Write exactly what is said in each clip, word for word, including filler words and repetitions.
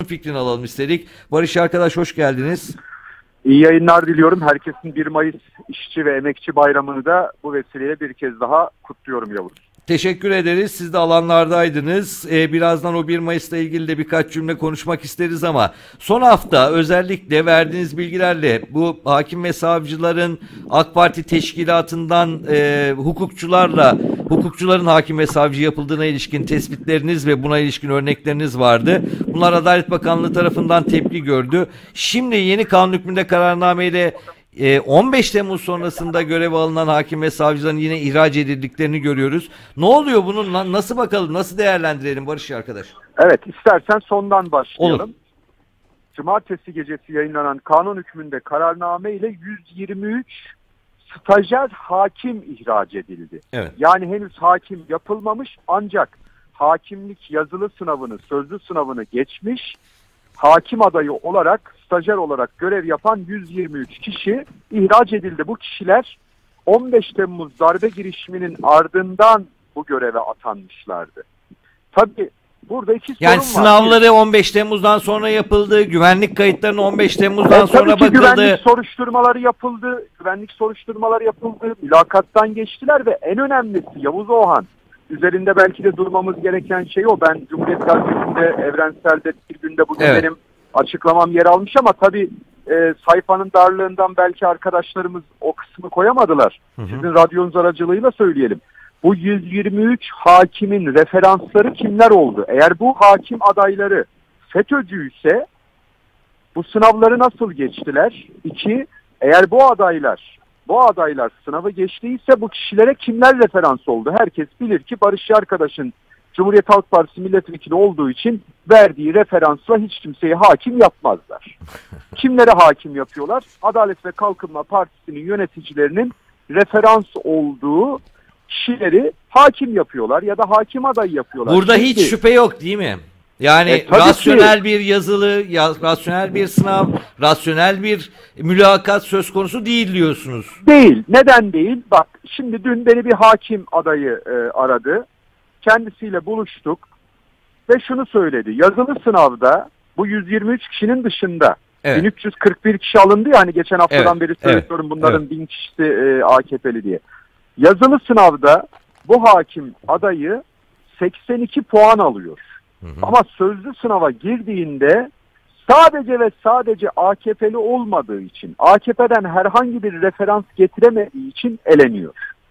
fikrini alalım istedik. Barış arkadaş, hoş geldiniz. İyi yayınlar diliyorum. Herkesin bir Mayıs İşçi ve Emekçi Bayramı'nı da bu vesileyle bir kez daha kutluyorum Yavuz. Teşekkür ederiz. Siz de alanlardaydınız. Ee, birazdan o bir Mayıs'la ilgili de birkaç cümle konuşmak isteriz ama son hafta özellikle verdiğiniz bilgilerle bu hakim ve savcıların AK Parti teşkilatından e, hukukçularla hukukçuların hakim ve savcı yapıldığına ilişkin tespitleriniz ve buna ilişkin örnekleriniz vardı. Bunlar Adalet Bakanlığı tarafından tepki gördü. Şimdi yeni kanun hükmünde kararnameyle on beş Temmuz sonrasında göreve alınan hakim ve savcıların yine ihraç edildiklerini görüyoruz. Ne oluyor bunun? Nasıl bakalım? Nasıl değerlendirelim Barış arkadaş? Evet, istersen sondan başlayalım. Olur. Cumartesi gecesi yayınlanan kanun hükmünde kararname ile yüz yirmi üç stajyer hakim ihraç edildi. Evet. Yani henüz hakim yapılmamış ancak hakimlik yazılı sınavını, sözlü sınavını geçmiş, hakim adayı olarak, stajyer olarak görev yapan yüz yirmi üç kişi ihraç edildi. Bu kişiler on beş Temmuz darbe girişiminin ardından bu göreve atanmışlardı. Tabii burada iki sorun var. Yani sınavları on beş Temmuz'dan sonra yapıldı, güvenlik kayıtlarına on beş Temmuz'dan e, sonra bakıldı. Güvenlik soruşturmaları yapıldı, güvenlik soruşturmaları yapıldı, mülakattan geçtiler ve en önemlisi Yavuz Oğhan, üzerinde belki de durmamız gereken şey o. Ben Cumhuriyet Gazetesi'nde, Evrensel'de bir günde bugün evet. benim açıklamam yer almış ama tabii e, sayfanın darlığından belki arkadaşlarımız o kısmı koyamadılar. Hı hı. Sizin radyonuz aracılığıyla söyleyelim. Bu yüz yirmi üç hakimin referansları kimler oldu? Eğer bu hakim adayları FETÖ'cü ise bu sınavları nasıl geçtiler? İki, eğer bu adaylar bu adaylar sınavı geçtiyse bu kişilere kimler referans oldu? Herkes bilir ki Barış arkadaşın Cumhuriyet Halk Partisi milletvekili olduğu için verdiği referansla hiç kimseyi hakim yapmazlar. Kimlere hakim yapıyorlar? Adalet ve Kalkınma Partisi'nin yöneticilerinin referans olduğu kişileri hakim yapıyorlar ya da hakim adayı yapıyorlar. Burada Çünkü, hiç şüphe yok değil mi? Yani e, rasyonel ki, bir yazılı, ya, rasyonel bir sınav, rasyonel bir mülakat söz konusu değil diyorsunuz. Değil. Neden değil? Bak şimdi dün beni bir hakim adayı e, aradı. Kendisiyle buluştuk ve şunu söyledi. Yazılı sınavda bu yüz yirmi üç kişinin dışında evet. bin üç yüz kırk bir kişi alındı ya hani geçen haftadan evet. beri söylüyorum evet. bunların evet. bin kişisi e, A K P'li diye. Yazılı sınavda bu hakim adayı seksen iki puan alıyor. Hı hı. Ama sözlü sınava girdiğinde sadece ve sadece A K P'li olmadığı için, A K P'den herhangi bir referans getiremediği için eleniyor.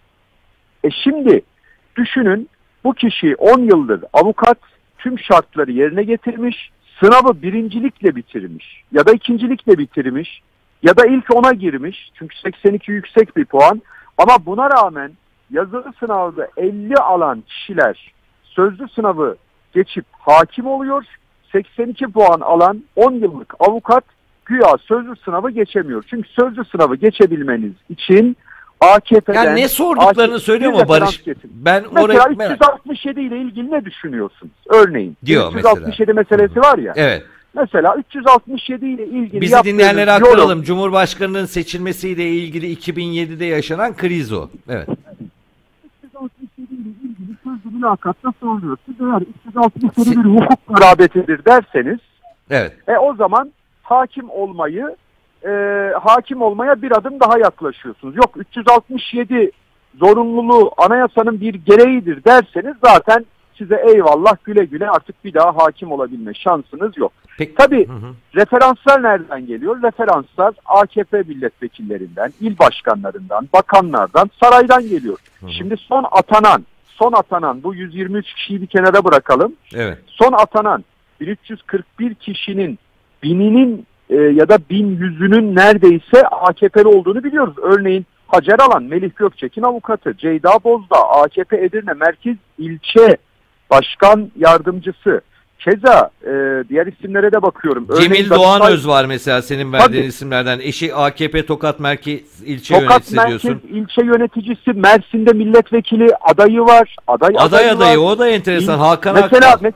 E şimdi düşünün, bu kişi on yıldır avukat, tüm şartları yerine getirmiş, sınavı birincilikle bitirmiş ya da ikincilikle bitirmiş ya da ilk ona girmiş çünkü seksen iki yüksek bir puan ama buna rağmen yazılı sınavda elli alan kişiler sözlü sınavı geçip hakim oluyor, seksen iki puan alan on yıllık avukat güya sözlü sınavı geçemiyor. Çünkü sözlü sınavı geçebilmeniz için A K P'den... Yani ne sorduklarını söylüyor mu Barış? Ben mesela oraya... üç yüz altmış yedi ile ilgili ne düşünüyorsunuz? Örneğin. Diyor üç yüz altmış yedi mesela. meselesi var ya. Evet. Mesela üç yüz altmış yedi ile ilgili... Bizi dinleyenlere aktaralım. Yorum... Cumhurbaşkanının seçilmesiyle ilgili iki bin yedide yaşanan kriz o. Evet. üç yüz altmış yedi ile ilgili sözlü mülakatta soruluyor. Siz eğer üç yüz altmış yedi bir hukuk garabetidir derseniz... Evet. E o zaman hakim olmayı... E, hakim olmaya bir adım daha yaklaşıyorsunuz. Yok üç yüz altmış yedi zorunluluğu anayasanın bir gereğidir derseniz zaten size eyvallah güle güle artık bir daha hakim olabilme şansınız yok. Peki. Tabii hı hı. referanslar nereden geliyor? Referanslar A K P milletvekillerinden, il başkanlarından, bakanlardan, saraydan geliyor. Hı hı. Şimdi son atanan, son atanan bu yüz yirmi üç kişiyi bir kenara bırakalım. Evet. Son atanan bin üç yüz kırk bir kişinin bininin E, ya da bin yüzünün neredeyse A K P'li olduğunu biliyoruz. Örneğin Hacer Alan, Melih Gökçek'in avukatı, Ceyda Bozdağ, A K P Edirne Merkez İlçe Başkan Yardımcısı. Keza e, diğer isimlere de bakıyorum. Cemil Örneğin, Doğanöz var mesela senin verdiğin tabii, isimlerden. Eşi A K P Tokat Merkez İlçe Tokat Yöneticisi Merkez diyorsun. İlçe Yöneticisi, Mersin'de milletvekili adayı var. Aday aday adayı, adayı var. o da enteresan. İl, Hakan mesela, Akbal.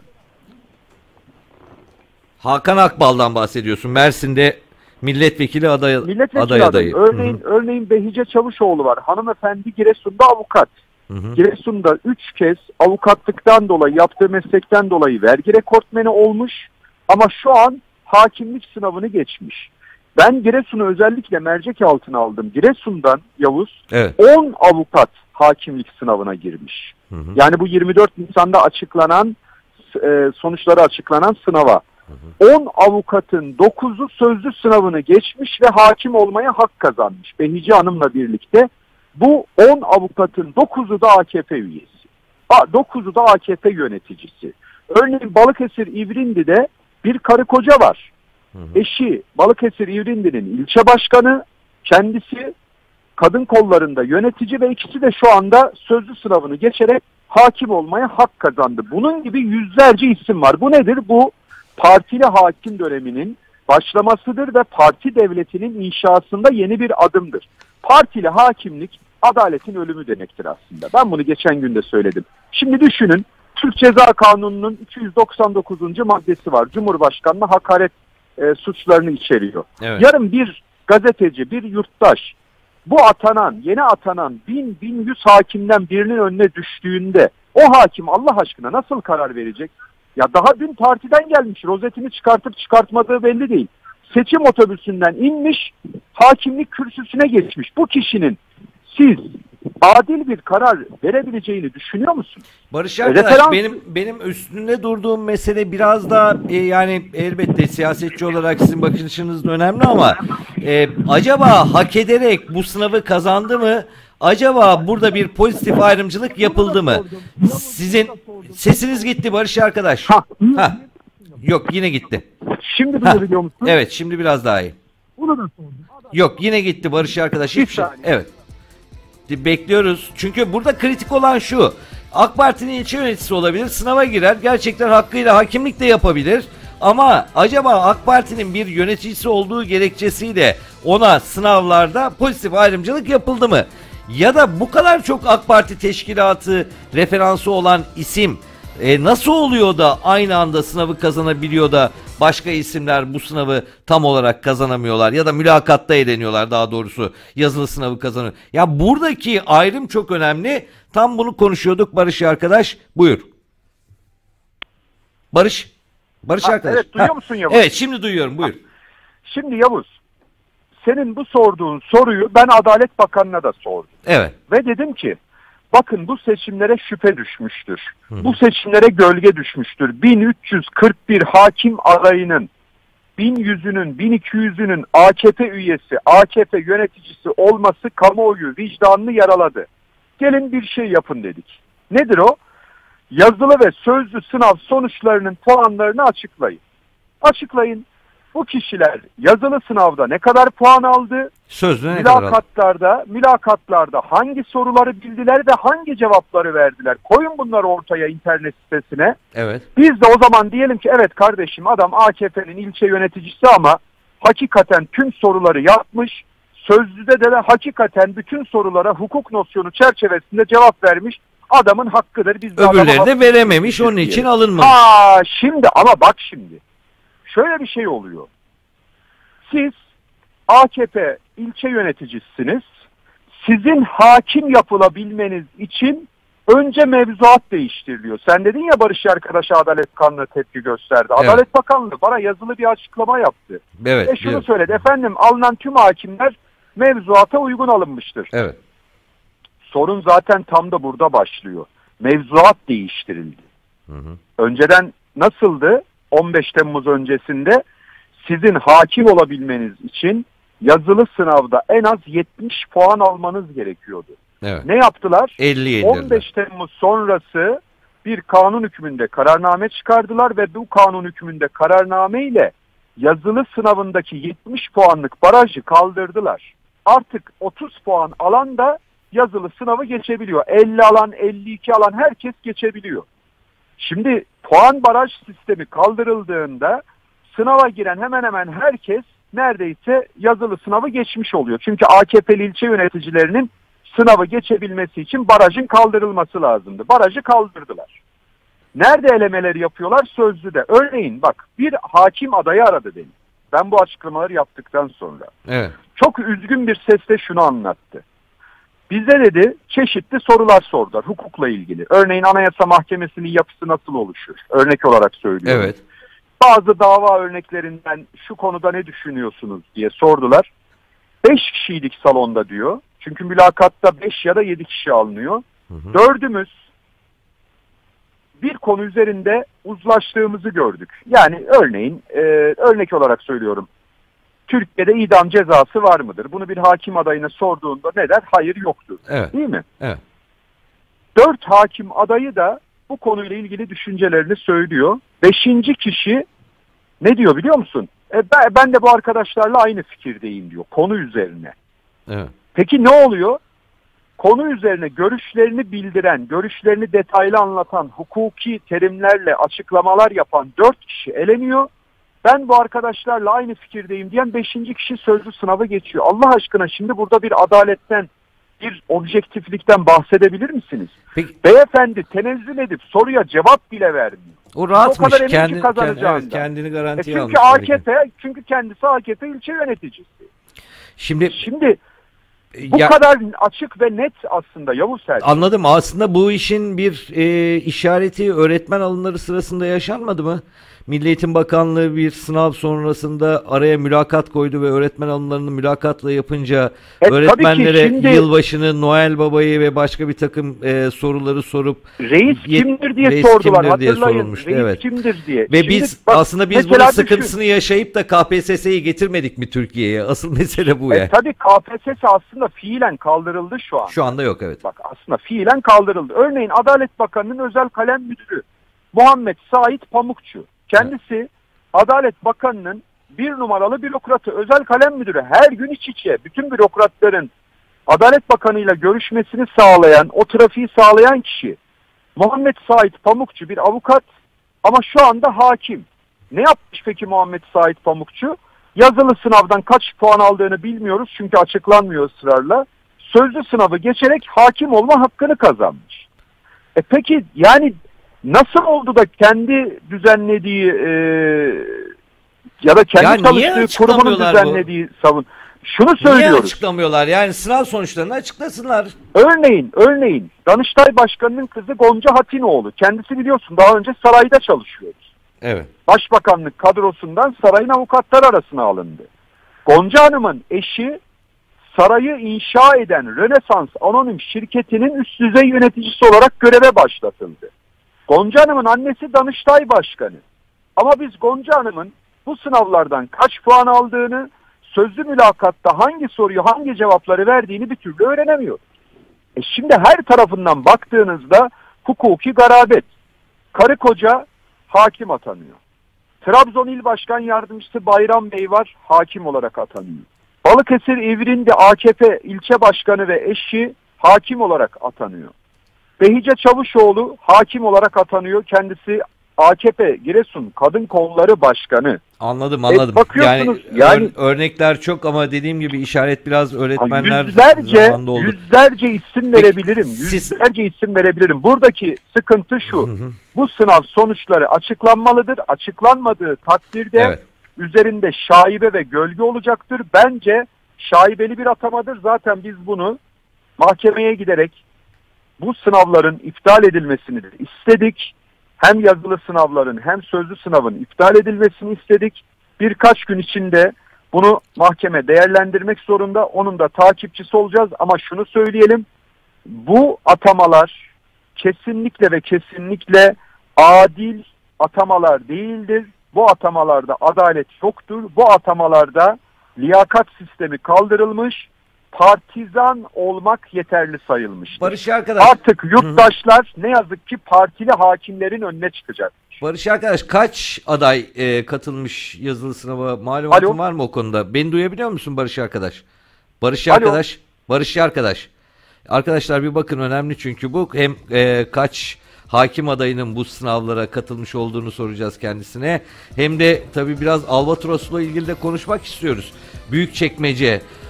Hakan Akbal'dan bahsediyorsun. Mersin'de milletvekili aday, milletvekili aday adayı. Örneğin, hı hı. örneğin Behice Çavuşoğlu var. Hanımefendi Giresun'da avukat. Hı hı. Giresun'da üç kez avukatlıktan dolayı, yaptığı meslekten dolayı vergi rekortmeni olmuş. Ama şu an hakimlik sınavını geçmiş. Ben Giresun'u özellikle mercek altına aldım. Giresun'dan Yavuz Evet. on avukat hakimlik sınavına girmiş. Hı hı. Yani bu yirmi dört Nisan'da açıklanan e, sonuçları açıklanan sınava. Hı hı. on avukatın dokuzu sözlü sınavını geçmiş ve hakim olmaya hak kazanmış. Behici Hanım'la birlikte bu on avukatın dokuzu da A K P üyesi. dokuzu da A K P yöneticisi. Örneğin Balıkesir İvrindi'de bir karı koca var. Hı hı. Eşi Balıkesir İvrindi'nin ilçe başkanı, kendisi kadın kollarında yönetici ve ikisi de şu anda sözlü sınavını geçerek hakim olmaya hak kazandı. Bunun gibi yüzlerce isim var. Bu nedir? Bu partili hakim döneminin başlamasıdır ve parti devletinin inşasında yeni bir adımdır. Partili hakimlik adaletin ölümü demektir aslında. Ben bunu geçen gün de söyledim. Şimdi düşünün, Türk Ceza Kanunu'nun iki yüz doksan dokuzuncu maddesi var. Cumhurbaşkanına hakaret e, suçlarını içeriyor. Evet. Yarın bir gazeteci, bir yurttaş bu atanan, yeni atanan bin, bin yüz hakimden birinin önüne düştüğünde o hakim Allah aşkına nasıl karar verecek? Ya daha dün partiden gelmiş, rozetini çıkartıp çıkartmadığı belli değil. Seçim otobüsünden inmiş, hakimlik kürsüsüne geçmiş. Bu kişinin siz adil bir karar verebileceğini düşünüyor musun? Barış arkadaş, Referans... benim benim üstünde durduğum mesele biraz da e, yani elbette siyasetçi olarak sizin bakışınız da önemli ama e, acaba hak ederek bu sınavı kazandı mı? Acaba burada bir pozitif ayrımcılık yapıldı mı? Sizin sesiniz gitti Barış arkadaş. Ha. ha. Yok, yine gitti. Şimdi duyabiliyor musun? Evet, şimdi biraz daha iyi. Bunu da sordum. Yok, yine gitti Barış arkadaş. Hiçbir şey. Evet. Bekliyoruz. Çünkü burada kritik olan şu. AK Parti'nin ilçe yöneticisi olabilir. Sınava girer. Gerçekten hakkıyla hakimlik de yapabilir. Ama acaba AK Parti'nin bir yöneticisi olduğu gerekçesiyle ona sınavlarda pozitif ayrımcılık yapıldı mı? Ya da bu kadar çok AK Parti teşkilatı referansı olan isim e, nasıl oluyor da aynı anda sınavı kazanabiliyor da başka isimler bu sınavı tam olarak kazanamıyorlar ya da mülakatta eğleniyorlar, daha doğrusu yazılı sınavı kazanıyor. Ya buradaki ayrım çok önemli. Tam bunu konuşuyorduk Barış arkadaş. Buyur. Barış. Barış ha, arkadaş. Evet, duyuyor ha. musun Yavuz? Evet, şimdi duyuyorum. Buyur. Şimdi Yavuz, senin bu sorduğun soruyu ben Adalet Bakanı'na da sordum. Evet. Ve dedim ki bakın bu seçimlere şüphe düşmüştür. Hı. Bu seçimlere gölge düşmüştür. bin üç yüz kırk bir hakim adayının bin yüzünün, bin iki yüzünün A K P üyesi, A K P yöneticisi olması kamuoyu vicdanını yaraladı. Gelin bir şey yapın dedik. Nedir o? Yazılı ve sözlü sınav sonuçlarının puanlarını açıklayın. Açıklayın. Bu kişiler yazılı sınavda ne kadar puan aldı? Sözlü ne mülakatlarda, kadar aldı? mülakatlarda hangi soruları bildiler ve hangi cevapları verdiler? Koyun bunları ortaya internet sitesine. Evet. Biz de o zaman diyelim ki evet kardeşim, adam A K P'nin ilçe yöneticisi ama hakikaten tüm soruları yapmış. Sözlüde de, de hakikaten bütün sorulara hukuk nosyonu çerçevesinde cevap vermiş. Adamın hakkıdır. Biz de öbürleri de verememiş, onun için alınmamış. Aa, şimdi ama bak şimdi. Şöyle bir şey oluyor. Siz A K P ilçe yöneticisiniz. Sizin hakim yapılabilmeniz için önce mevzuat değiştiriliyor. Sen dedin ya Barış arkadaş Adalet Bakanlığı tepki gösterdi. Evet. Adalet Bakanlığı bana yazılı bir açıklama yaptı. Evet. Ve şunu evet. söyledi. Efendim, alınan tüm hakimler mevzuata uygun alınmıştır. Evet. Sorun zaten tam da burada başlıyor. Mevzuat değiştirildi. Hı hı. Önceden nasıldı? on beş Temmuz öncesinde sizin hakim olabilmeniz için yazılı sınavda en az yetmiş puan almanız gerekiyordu. Evet. Ne yaptılar? elli on beş Temmuz sonrası bir kanun hükmünde kararname çıkardılar ve bu kanun hükmünde kararname ile yazılı sınavındaki yetmiş puanlık barajı kaldırdılar. Artık otuz puan alan da yazılı sınavı geçebiliyor. elli alan, elli iki alan herkes geçebiliyor. Şimdi puan baraj sistemi kaldırıldığında sınava giren hemen hemen herkes neredeyse yazılı sınavı geçmiş oluyor. Çünkü A K P'li ilçe yöneticilerinin sınavı geçebilmesi için barajın kaldırılması lazımdı. Barajı kaldırdılar. Nerede elemeler yapıyorlar? Sözlüde. Örneğin bak, bir hakim adayı aradı beni. Ben bu açıklamaları yaptıktan sonra. Evet. Çok üzgün bir sesle şunu anlattı. Bize dedi çeşitli sorular sordular hukukla ilgili. Örneğin Anayasa Mahkemesi'nin yapısı nasıl oluşur? Örnek olarak söylüyorum. Evet. bazı dava örneklerinden şu konuda ne düşünüyorsunuz diye sordular. Beş kişiydik salonda diyor. Çünkü mülakatta beş ya da yedi kişi alınıyor. Hı hı. Dördümüz bir konu üzerinde uzlaştığımızı gördük. Yani örneğin e, örnek olarak söylüyorum. Türkiye'de idam cezası var mıdır? Bunu bir hakim adayına sorduğunda ne der? Hayır, yoktur. Evet. Değil mi? Evet. Dört hakim adayı da bu konuyla ilgili düşüncelerini söylüyor. Beşinci kişi ne diyor biliyor musun? E, ben, ben de bu arkadaşlarla aynı fikirdeyim diyor konu üzerine. Evet. Peki ne oluyor? Konu üzerine görüşlerini bildiren, görüşlerini detaylı anlatan, hukuki terimlerle açıklamalar yapan dört kişi eleniyor. Ben bu arkadaşlarla aynı fikirdeyim diyen beşinci kişi sözlü sınavı geçiyor. Allah aşkına şimdi burada bir adaletten, bir objektiflikten bahsedebilir misiniz? Peki. Beyefendi tenezzül edip soruya cevap bile vermiyor. O rahatmış. O kadar Kendi, kendi, evet, kendini garantiye e almış. çünkü A K P, çünkü kendisi A K P ilçe yöneticisi. Şimdi Şimdi bu ya, kadar açık ve net aslında Yavuz Selçuk. Anladım. Aslında bu işin bir e, işareti öğretmen alımları sırasında yaşanmadı mı? Milli Eğitim Bakanlığı bir sınav sonrasında araya mülakat koydu ve öğretmen alımlarını mülakatla yapınca e, öğretmenlere şimdi, yılbaşını, Noel Baba'yı ve başka bir takım e, soruları sorup reis kimdir diye reis sordular. Kimdir diye Hatırlayın. sorulmuştu. Reis evet. kimdir diye. Ve şimdi, biz bak, aslında biz bunun sıkıntısını düşün. yaşayıp da K P S S'yi getirmedik mi Türkiye'ye? Asıl mesele bu e, ya. Tabii K P S S aslında fiilen kaldırıldı şu an. Şu anda yok, evet. Bak aslında fiilen kaldırıldı. Örneğin Adalet Bakanı'nın özel kalem müdürü Muhammed Sait Pamukçu. Kendisi evet. Adalet Bakanı'nın bir numaralı bürokratı, özel kalem müdürü. Her gün iç içe bütün bürokratların Adalet Bakanı'yla görüşmesini sağlayan, o trafiği sağlayan kişi. Muhammed Sait Pamukçu bir avukat ama şu anda hakim. Ne yapmış peki Muhammed Sait Pamukçu? Yazılı sınavdan kaç puan aldığını bilmiyoruz çünkü açıklanmıyor ısrarla. Sözlü sınavı geçerek hakim olma hakkını kazanmış. E peki yani nasıl oldu da kendi düzenlediği e, ya da kendi ya çalıştığı kurumunun düzenlediği bu? savun. Şunu söylüyoruz. Niye açıklamıyorlar? Yani sınav sonuçlarını açıklasınlar. Örneğin, örneğin Danıştay Başkanı'nın kızı Gonca Hatinoğlu. Kendisi biliyorsun daha önce sarayda çalışıyoruz. Evet. Başbakanlık kadrosundan sarayın avukatları arasına alındı. Gonca Hanım'ın eşi sarayı inşa eden Rönesans Anonim Şirketi'nin üst düzey yöneticisi olarak göreve başlatıldı. Gonca Hanım'ın annesi Danıştay Başkanı. Ama biz Gonca Hanım'ın bu sınavlardan kaç puan aldığını, sözlü mülakatta hangi soruyu, hangi cevapları verdiğini bir türlü öğrenemiyoruz. E şimdi her tarafından baktığınızda hukuki garabet. Karı koca hakim atanıyor. Trabzon İl Başkan Yardımcısı Bayram Bey var, hakim olarak atanıyor. Balıkesir İvrin'de A K P ilçe başkanı ve eşi hakim olarak atanıyor. Behice Çavuşoğlu hakim olarak atanıyor. Kendisi A K P Giresun Kadın Kolları Başkanı. Anladım anladım. E, yani, yani örnekler çok ama dediğim gibi işaret biraz öğretmenler yüzlerce, yüzlerce isim verebilirim. Siz... Yüzlerce isim verebilirim. Buradaki sıkıntı şu. Hı hı. Bu sınav sonuçları açıklanmalıdır. Açıklanmadığı takdirde evet. üzerinde şaibe ve gölge olacaktır. Bence şaibeli bir atamadır. Zaten biz bunu mahkemeye giderek bu sınavların iptal edilmesini istedik. Hem yazılı sınavların hem sözlü sınavın iptal edilmesini istedik. Birkaç gün içinde bunu mahkeme değerlendirmek zorunda. Onun da takipçisi olacağız ama şunu söyleyelim. Bu atamalar kesinlikle ve kesinlikle adil atamalar değildir. Bu atamalarda adalet yoktur. Bu atamalarda liyakat sistemi kaldırılmış. Partizan olmak yeterli sayılmıştır. Barış arkadaş. Artık yurttaşlar ne yazık ki partili hakimlerin önüne çıkacak. Barış arkadaş kaç aday e, katılmış yazılı sınava, malumatın Alo. var mı o konuda? Beni duyabiliyor musun Barış arkadaş? Barış Alo. arkadaş. Barış arkadaş. Arkadaşlar bir bakın, önemli çünkü bu hem e, kaç hakim adayının bu sınavlara katılmış olduğunu soracağız kendisine. Hem de tabii biraz Albatros'la ilgili de konuşmak istiyoruz. Büyükçekmece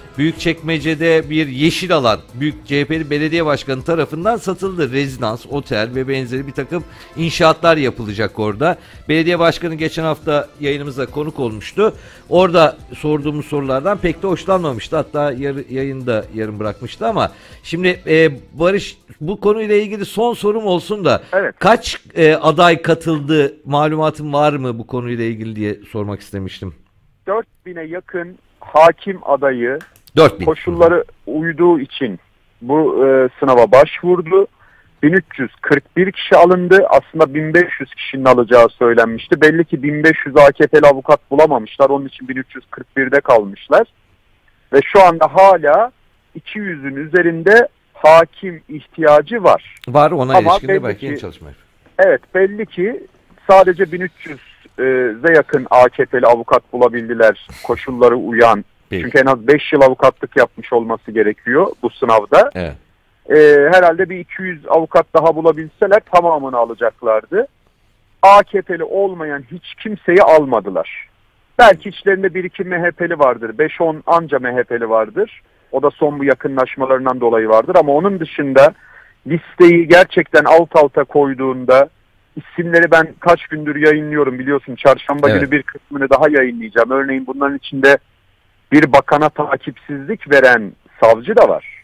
Büyükçekmece'de bir yeşil alan Büyük C H P'li belediye başkanı tarafından satıldı. Rezidans, otel ve benzeri bir takım inşaatlar yapılacak orada. Belediye başkanı geçen hafta yayınımıza konuk olmuştu. Orada sorduğumuz sorulardan pek de hoşlanmamıştı. Hatta yarı, yayını da yarım bırakmıştı ama şimdi e, Barış, bu konuyla ilgili son sorum olsun da Evet. kaç e, aday katıldı, malumatın var mı bu konuyla ilgili diye sormak istemiştim. dört bine yakın hakim adayı dört bin. koşulları uyduğu için bu e, sınava başvurdu. bin üç yüz kırk bir kişi alındı. Aslında bin beş yüz kişinin alacağı söylenmişti. Belli ki bin beş yüz A K P'li avukat bulamamışlar. Onun için bin üç yüz kırk birde kalmışlar. Ve şu anda hala iki yüzün üzerinde hakim ihtiyacı var. Var, ona Ama ilişkin de belli belki ki- yeni çalışma. Evet, belli ki sadece bin üç yüze yakın A K P'li avukat bulabildiler, koşulları uyan. Peki. Çünkü en az beş yıl avukatlık yapmış olması gerekiyor bu sınavda. Evet. Ee, herhalde bir iki yüz avukat daha bulabilseler tamamını alacaklardı. A K P'li olmayan hiç kimseyi almadılar. Belki içlerinde bir iki M H P'li vardır. beş on anca M H P'li vardır. O da son bu yakınlaşmalarından dolayı vardır. Ama onun dışında listeyi gerçekten alt alta koyduğunda, isimleri ben kaç gündür yayınlıyorum biliyorsun. Çarşamba Evet. günü bir kısmını daha yayınlayacağım. Örneğin bunların içinde bir bakana takipsizlik veren savcı da var.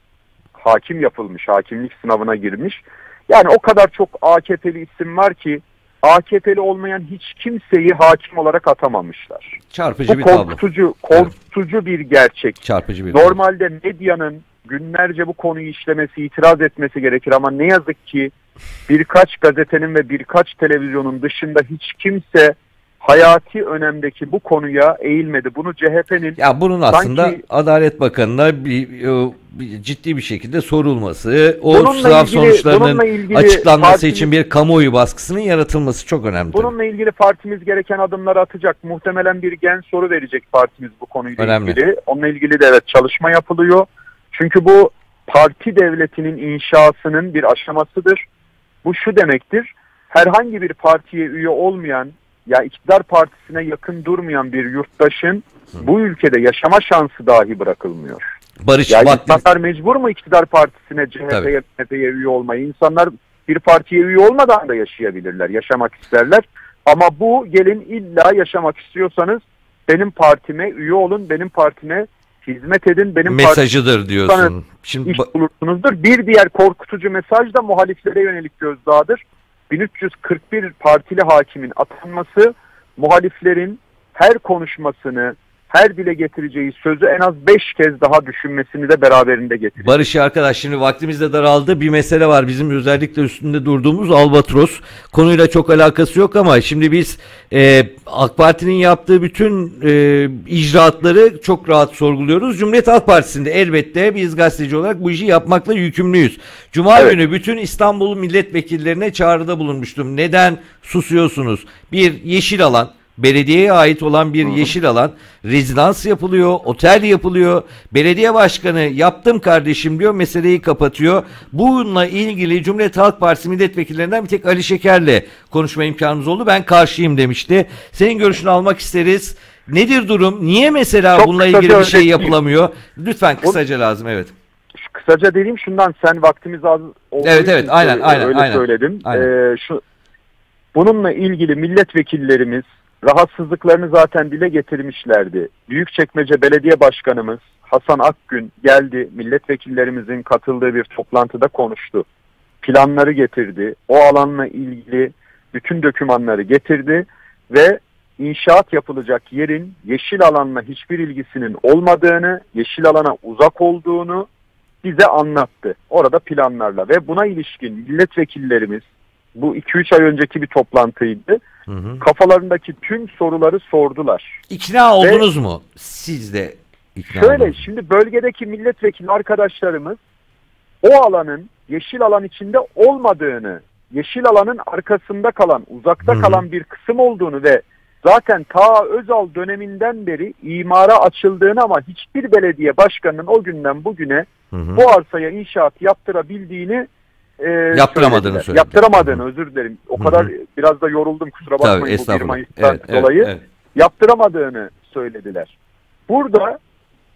Hakim yapılmış, hakimlik sınavına girmiş. Yani o kadar çok A K P'li isim var ki A K P'li olmayan hiç kimseyi hakim olarak atamamışlar. Çarpıcı Bu bir tablo. korkutucu, korkutucu bir gerçek. Çarpıcı bir tablo. Normalde medyanın günlerce bu konuyu işlemesi, itiraz etmesi gerekir ama ne yazık ki birkaç gazetenin ve birkaç televizyonun dışında hiç kimse hayati önemdeki bu konuya eğilmedi. Bunu C H P'nin Ya bunun aslında sanki Adalet Bakanı'na bir, o, bir ciddi bir şekilde sorulması, o Bununla sınav ilgili- sonuçlarının bununla ilgili açıklanması partimiz- için bir kamuoyu baskısının yaratılması çok önemli. tabii. bununla ilgili partimiz gereken adımları atacak. Muhtemelen bir gen soru verecek partimiz bu konuyla Önemli. ilgili. Onunla ilgili de evet çalışma yapılıyor. Çünkü bu parti devletinin inşasının bir aşamasıdır. Bu şu demektir: herhangi bir partiye üye olmayan ya iktidar partisine yakın durmayan bir yurttaşın bu ülkede yaşama şansı dahi bırakılmıyor. Barış Ya vakti insanlar mecbur mu iktidar partisine, C H P'ye, Tabii. M H P'ye üye olmayı? İnsanlar bir partiye üye olmadan da yaşayabilirler, yaşamak isterler. Ama bu gelin illa yaşamak istiyorsanız benim partime üye olun, benim partime hizmet edin, benim mesajıdır diyorsun. partime Şimdi iş ba- bulursunuzdur. Bir diğer korkutucu mesaj da muhaliflere yönelik gözdağıdır. bin üç yüz kırk bir partili hakimin atanması muhaliflerin her konuşmasını, her dile getireceği sözü en az beş kez daha düşünmesini de beraberinde getirir. Barış arkadaş, şimdi vaktimiz de daraldı. Bir mesele var bizim özellikle üstünde durduğumuz, Albatros. Konuyla çok alakası yok ama şimdi biz e, AK Parti'nin yaptığı bütün e, icraatları çok rahat sorguluyoruz. Cumhuriyet Halk Partisi'nde elbette biz gazeteci olarak bu işi yapmakla yükümlüyüz. Cuma Evet. günü bütün İstanbul milletvekillerine çağrıda bulunmuştum. Neden susuyorsunuz? Bir, yeşil alan. Belediyeye ait olan bir yeşil alan, rezidans yapılıyor, otel yapılıyor. Belediye başkanı yaptım kardeşim diyor, meseleyi kapatıyor. Bununla ilgili Cumhuriyet Halk Partisi milletvekillerinden bir tek Ali Şeker'le konuşma imkanımız oldu. Ben karşıyım demişti. Senin görüşünü almak isteriz. Nedir durum? Niye mesela Çok bununla kısaca ilgili bir şey özetleyeyim. yapılamıyor? Lütfen kısaca lazım, evet. Şu- Kısaca dediğim şundan, sen vaktimiz az olduğu Evet, için evet, aynen, öyle aynen, aynen. söyledim. Aynen. Ee, şu, bununla ilgili milletvekillerimiz rahatsızlıklarını zaten dile getirmişlerdi. Büyükçekmece Belediye Başkanımız Hasan Akgün geldi, milletvekillerimizin katıldığı bir toplantıda konuştu. Planları getirdi, o alanla ilgili bütün dokümanları getirdi ve inşaat yapılacak yerin yeşil alanla hiçbir ilgisinin olmadığını, yeşil alana uzak olduğunu bize anlattı. Orada planlarla ve buna ilişkin milletvekillerimiz, bu iki üç ay önceki bir toplantıydı, Hı hı. kafalarındaki tüm soruları sordular. İkna oldunuz mu? Siz de ikna Şöyle, oldunuz. şimdi bölgedeki milletvekili arkadaşlarımız o alanın yeşil alan içinde olmadığını, yeşil alanın arkasında kalan, uzakta Hı hı. kalan bir kısım olduğunu ve zaten ta Özal döneminden beri imara açıldığını ama hiçbir belediye başkanının o günden bugüne Hı hı. bu arsaya inşaat yaptırabildiğini e, Yaptıramadığını söylediler. söyledi. Yaptıramadığını, Hı hı. özür dilerim. O Hı kadar hı. biraz da yoruldum, kusura Tabii, bakmayın bu bir estağfurullah. Mayıs'tan Evet, evet, dolayı. evet. Yaptıramadığını söylediler. Burada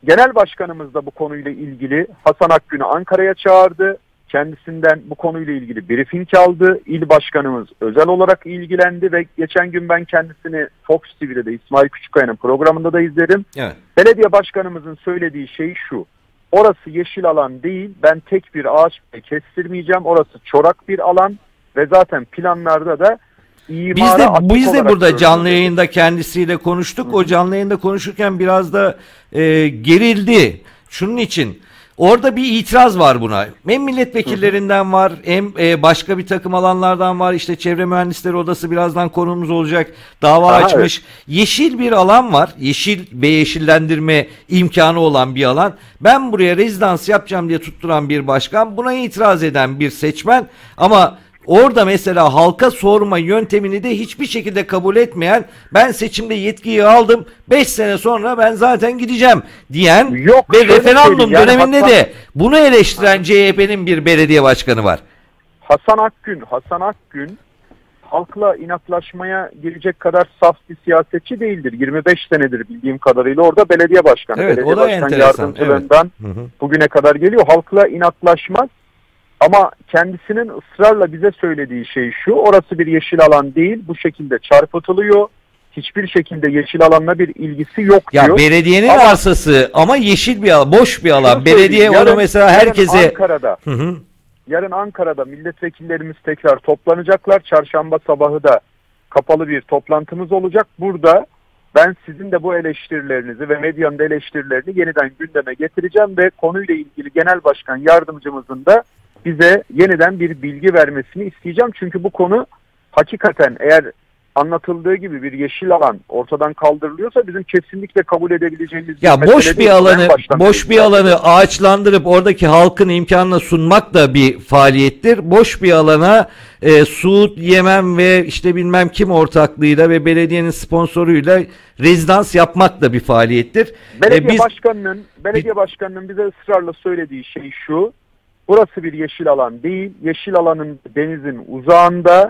Genel başkanımız da bu konuyla ilgili Hasan Akgün'ü Ankara'ya çağırdı. Kendisinden bu konuyla ilgili briefing aldı. İl başkanımız özel olarak ilgilendi ve geçen gün ben kendisini Fox T V'de de İsmail Küçükkaya'nın programında da izledim. Evet. Belediye başkanımızın söylediği şey şu: orası yeşil alan değil, ben tek bir ağaç bile kestirmeyeceğim. Orası çorak bir alan ve zaten planlarda da Biz de biz de burada canlı yayında kendisiyle konuştuk. Hı. O canlı yayında konuşurken biraz da e, gerildi. Şunun için orada bir itiraz var buna. Hem milletvekillerinden var, hem e, başka bir takım alanlardan var. İşte Çevre Mühendisleri Odası birazdan konumuz olacak. Dava Aha, açmış. Evet. Yeşil bir alan var. Yeşil ve yeşillendirme imkanı olan bir alan. Ben buraya rezidans yapacağım diye tutturan bir başkan, buna itiraz eden bir seçmen, ama orada mesela halka sorma yöntemini de hiçbir şekilde kabul etmeyen, ben seçimde yetkiyi aldım, beş sene sonra ben zaten gideceğim diyen Yok, ve referandum yani döneminde Hasan, de bunu eleştiren C H P'nin bir belediye başkanı var. Hasan Akgün, Hasan Akgün halkla inatlaşmaya girecek kadar saf bir siyasetçi değildir. yirmi beş senedir bildiğim kadarıyla orada belediye başkanı. Evet, belediye o da başkan enteresan. yardımcılığından Evet. bugüne kadar geliyor. Halkla inatlaşmaz. Ama kendisinin ısrarla bize söylediği şey şu: orası bir yeşil alan değil, bu şekilde çarpıtılıyor. Hiçbir şekilde yeşil alanla bir ilgisi yok ya diyor. Ya belediyenin ama, arsası ama yeşil bir alan, boş bir alan. Belediye yarın, onu mesela herkese... Yarın Ankara'da, hı hı. yarın Ankara'da milletvekillerimiz tekrar toplanacaklar. Çarşamba sabahı da kapalı bir toplantımız olacak. Burada ben sizin de bu eleştirilerinizi ve medyanın da eleştirilerini yeniden gündeme getireceğim ve konuyla ilgili genel başkan yardımcımızın da bize yeniden bir bilgi vermesini isteyeceğim. Çünkü bu konu hakikaten eğer anlatıldığı gibi bir yeşil alan ortadan kaldırılıyorsa bizim kesinlikle kabul edebileceğimiz ya bir boş bir alanı boş bir yani. alanı ağaçlandırıp oradaki halkın imkanına sunmak da bir faaliyettir. Boş bir alana e, Suud Yemen ve işte bilmem kim ortaklığıyla ve belediyenin sponsoruyla rezidans yapmak da bir faaliyettir. Belediye e, biz, başkanının belediye başkanının bize ısrarla söylediği şey şu: burası bir yeşil alan değil. Yeşil alanın denizin uzağında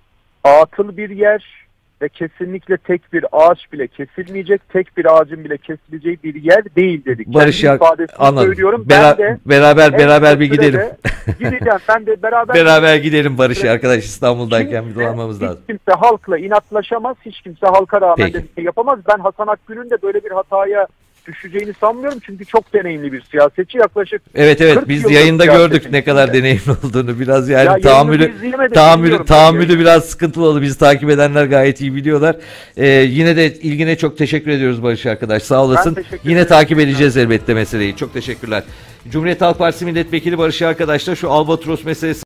atıl bir yer ve kesinlikle tek bir ağaç bile kesilmeyecek, tek bir ağacın bile kesileceği bir yer değil dedik. Barış ya, anladım. Söylüyorum. Bera ben de beraber beraber bir gidelim. Gideceğim. Ben de beraber beraber gidelim Barış arkadaş, İstanbul'dayken bir dolanmamız lazım. Hiç kimse halkla inatlaşamaz. Hiç kimse halka rağmen de bir şey yapamaz. Ben Hasan Akgün'ün de böyle bir hataya düşeceğini sanmıyorum, çünkü çok deneyimli bir siyasetçi, yaklaşık evet evet biz yayında gördük ne kadar deneyimli olduğunu, biraz yani ya tahammülü tahammülü tahammülü yani. Biraz sıkıntılı oldu, bizi takip edenler gayet iyi biliyorlar. Ee, yine de ilgine çok teşekkür ediyoruz Barış arkadaş, sağ olasın, yine takip edeceğiz elbette meseleyi. Çok teşekkürler. Cumhuriyet Halk Partisi Milletvekili Barış arkadaşlar şu Albatros meselesi